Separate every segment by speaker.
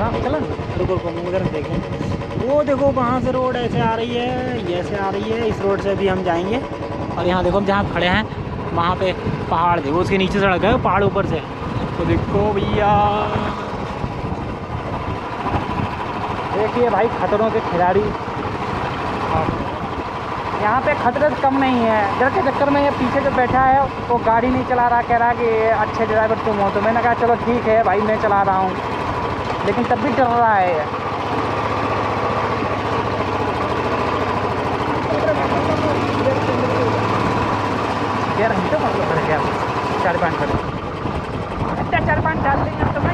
Speaker 1: हाँ चलो रुको रुको उधर देखें। वो देखो वहाँ से रोड ऐसे आ रही है, ये ऐसे आ रही है, इस रोड से भी हम जाएंगे। और यहाँ देखो हम जहाँ खड़े हैं वहाँ पे पहाड़ देखो, उसके नीचे सड़क है, पहाड़ ऊपर से। तो देखो भैया, देखिए भाई खतरों के खिलाड़ी। यहाँ पे खतरे कम नहीं है। डर के चक्कर में ये पीछे जो बैठा है वो गाड़ी नहीं चला रहा, कह रहा कि ये अच्छे ड्राइवर तुम हो। तो मैंने कहा चलो ठीक है भाई मैं चला रहा हूँ, लेकिन तब भी डर रहा है ये। यार हम तो मतलब खड़े यार 4-5 खड़े, अच्छा 4-5 डाल देंगे तो मैं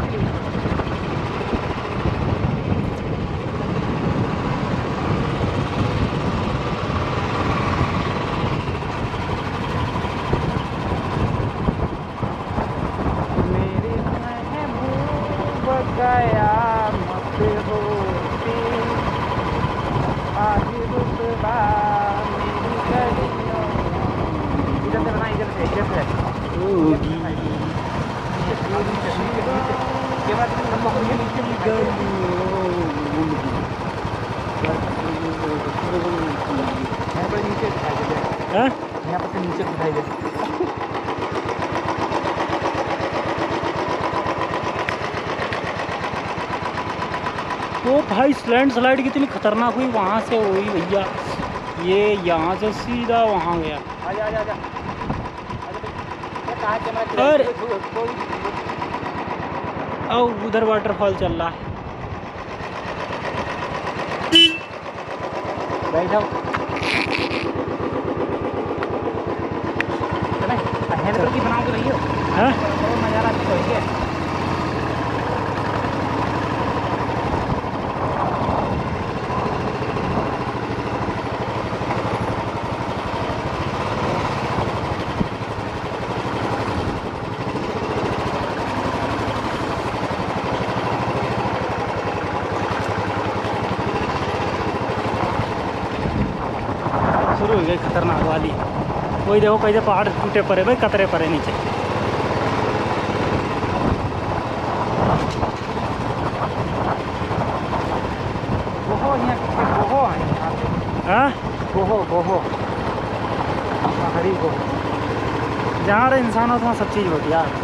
Speaker 1: गया मत होती रुतबा मेरी गलियों। इधर से बना, इधर से ये बात नीचे दिखाई दे, यहाँ पर नीचे दिखाई दे। तो भाई लैंडस्लाइड कितनी खतरनाक हुई वहाँ से हुई भैया। ये यहाँ से सीधा वहाँ गया। आजा आजा आजा, अरे अब उधर वाटरफॉल चल रहा है। बैठो हैंडल की बनाओ रही हो, नज़ारा अच्छा है। शुरू हो गई खतरनाक वाली। वही देखो कैसे पहाड़ टूटे पड़े भाई, कतरे पड़े नीचे। गोहो यहाँ गोहो है, हाँ गोहो गोहो हरी गोहो। जहाँ रहे इंसान हो तो वहाँ सब चीज़ होती है यार।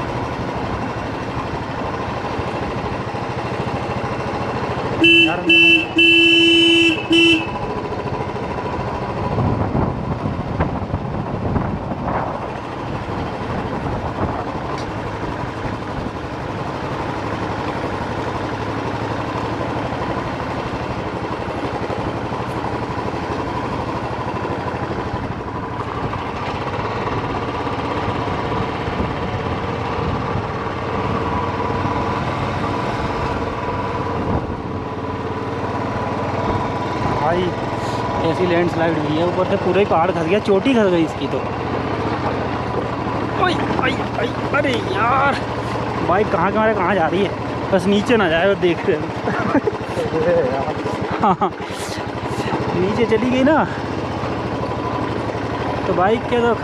Speaker 1: भाई ऐसी लैंडस्लाइड हुई है, ऊपर से पूरा ही पहाड़ खस गया, चोटी खस गई इसकी तो। ओए ओए ओए, अरे यार बाइक कहाँ जा रही है, बस नीचे ना जाए, वो देख रहे हाँ नीचे चली गई ना तो बाइक के तो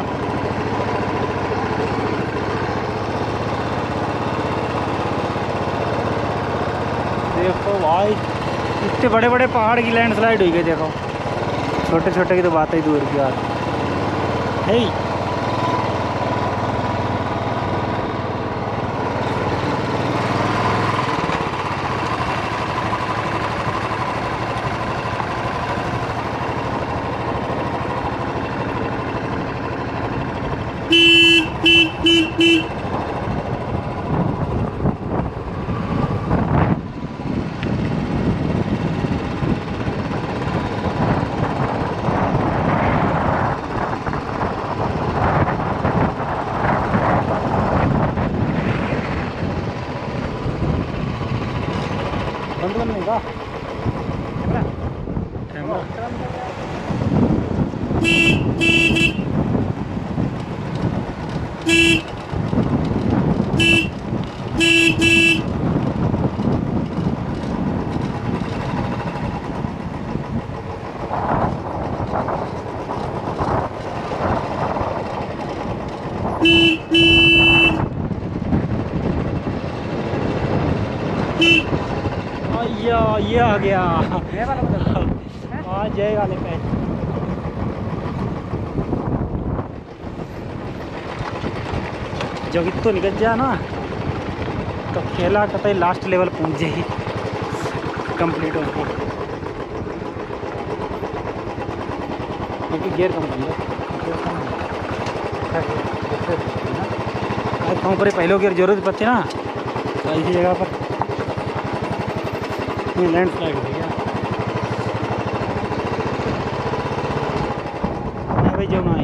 Speaker 1: देखो भाई इतने बड़े बड़े पहाड़ की लैंडस्लाइड हुई गई। देखो छोटे छोटे की तो बात ही दूर की बात है। बंद नहीं का कैमरा ये आ गया
Speaker 2: ये वाला बदल
Speaker 1: हाँ जय वाले पे। जब इतो निकल जाए ना तो खेला कतई लास्ट लेवल पहुंच जाए कंप्लीट होगी, क्योंकि गियर कम कर कहीं पर पहले गियर जरूरत पड़ती ना तो ऐसी जगह पर लैंड स्लाइड हो गया भाई। जो